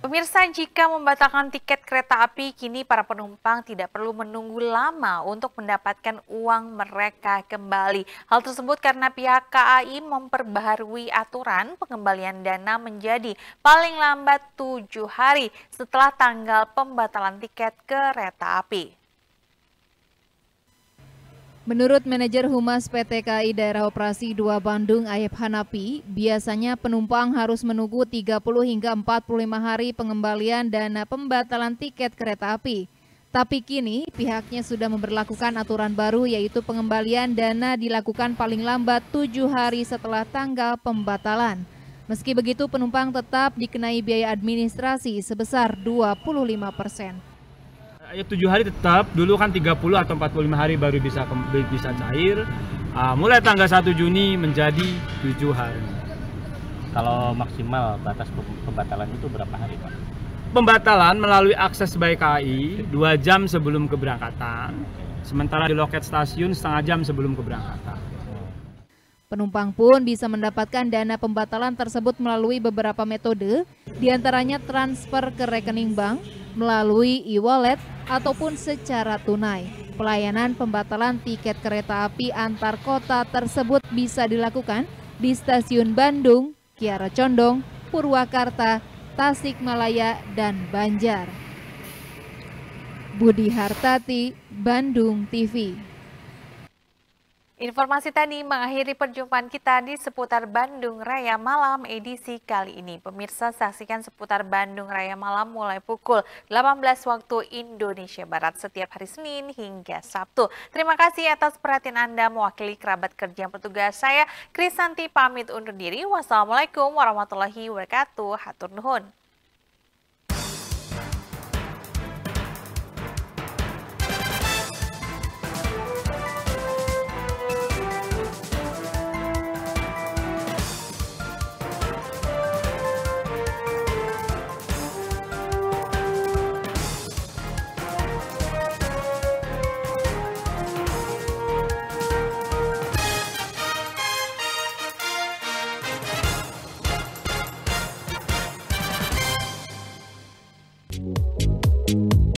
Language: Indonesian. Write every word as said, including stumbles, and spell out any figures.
Pemirsa, jika membatalkan tiket kereta api, kini para penumpang tidak perlu menunggu lama untuk mendapatkan uang mereka kembali. Hal tersebut karena pihak K A I memperbaharui aturan pengembalian dana menjadi paling lambat tujuh hari setelah tanggal pembatalan tiket kereta api. Menurut manajer Humas P T K A I Daerah Operasi dua Bandung, Ayep Hanapi, biasanya penumpang harus menunggu tiga puluh hingga empat puluh lima hari pengembalian dana pembatalan tiket kereta api. Tapi kini pihaknya sudah memberlakukan aturan baru, yaitu pengembalian dana dilakukan paling lambat tujuh hari setelah tanggal pembatalan. Meski begitu, penumpang tetap dikenai biaya administrasi sebesar dua puluh lima persen. Ya, tujuh hari tetap, dulu kan tiga puluh atau empat puluh lima hari baru bisa bisa cair. Uh, mulai tanggal satu Juni menjadi tujuh hari. Kalau maksimal batas pembatalan itu berapa hari, Pak? Pembatalan melalui akses by K A I dua jam sebelum keberangkatan, sementara di loket stasiun setengah jam sebelum keberangkatan. Penumpang pun bisa mendapatkan dana pembatalan tersebut melalui beberapa metode, diantaranya transfer ke rekening bank, melalui e-wallet, ataupun secara tunai. Pelayanan pembatalan tiket kereta api antar kota tersebut bisa dilakukan di stasiun Bandung, Kiara Condong, Purwakarta, Tasikmalaya, dan Banjar. Budi Hartati, Bandung T V. Informasi tadi mengakhiri perjumpaan kita di seputar Bandung Raya Malam edisi kali ini. Pemirsa, saksikan seputar Bandung Raya Malam mulai pukul delapan belas waktu Indonesia Barat setiap hari Senin hingga Sabtu. Terima kasih atas perhatian Anda. Mewakili kerabat kerja yang bertugas, saya Krisanti pamit undur diri. Wassalamualaikum warahmatullahi wabarakatuh. Hatur nuhun.